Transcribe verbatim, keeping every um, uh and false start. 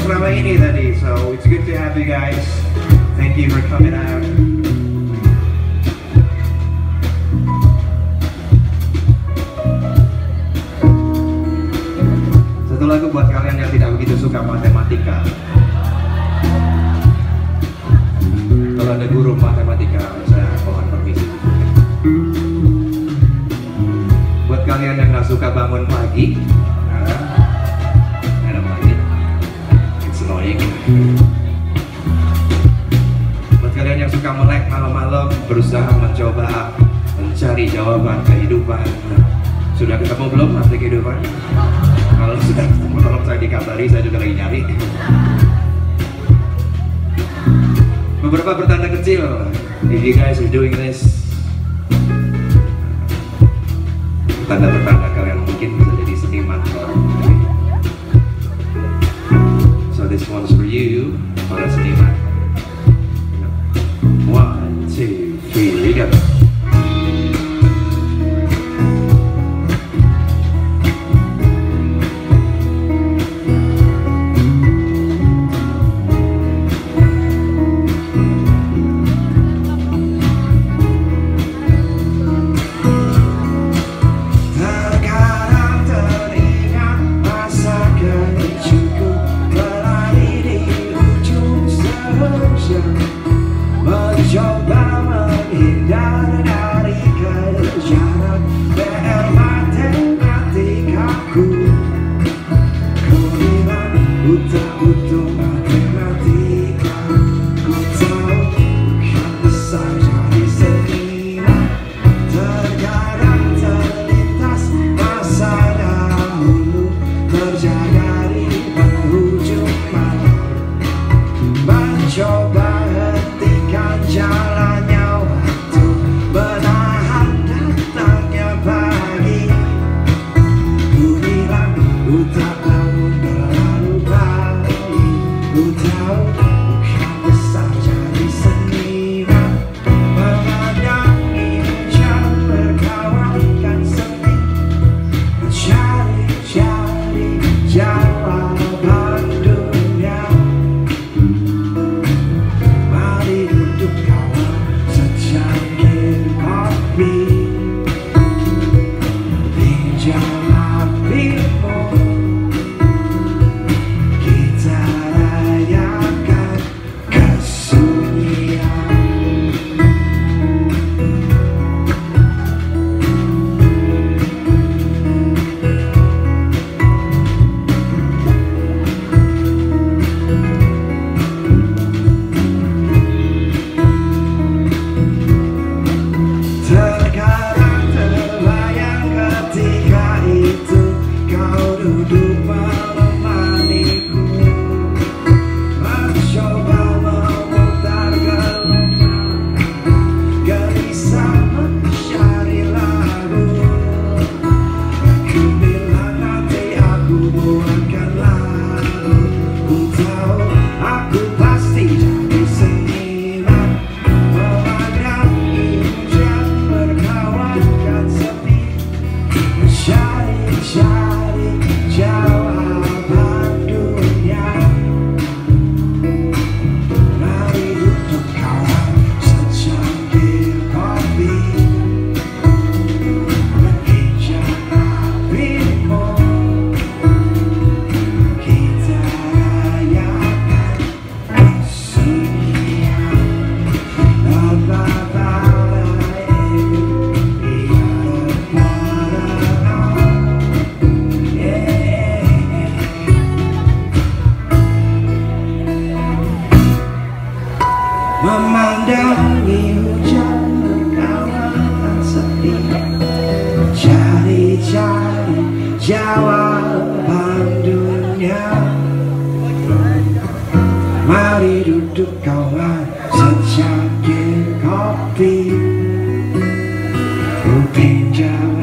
selama ini tadi. So it's good to have you guys. Thank you for coming out. Satu lagu buat kalian yang tidak begitu suka matematika. Kalau ada guru matematika, saya mohon permisi. Buat kalian yang nggak suka bangun pagi, nah, ada pagi, it's annoying. Buat kalian yang suka melek malam-malam, berusaha mencoba mencari jawaban kehidupan, sudah ketemu belum arti kehidupan? Kalau sudah ketemu, tolong saya dikabari, saya juga lagi nyari. Beberapa pertanda kecil, if you guys are doing this, tanda-tanda kalian mungkin bisa jadi seniman. So this one's for you, para seniman. One, two, three, go. Mencoba menghindar dari kejaran P R matematikaku. Ku bilang ku tak butuh matematika. Ku tahu bukan besar jadi seniman. Terkadang terlintas masa dahulu, terjaga di penghujung malam. Mencoba jalannya waktu, menahan datangnya pagi. Ku bilang ku tak bangun terlalu pagi. Ku tahu bukan besar jadi seniman. Memandangi hujan berkawankan sepi, mencari-cari jawaban dunia. Mari duduk kawan secangkir kopi, pinjam hatimu, kita rayakan kesunyian. Terkadang terbayang ketika itu kau duduk menemaniku, mencoba memutar gelenggang, gelisah mencari lagu. Aku bilang nanti aku buatkan lagu. Ku tahu aku pasti jadi seniman. Memandangi hujan berkawankan sepi, mencari-cari jawaban dunia. Mari duduk kawan secangkir kopi, pinjam hatimu, kita rayakan kesunyian. Memandangi hujan berkawankan sepi, cari-cari jawaban dunia. Mari duduk kawan secangkir kopi, ku pinjam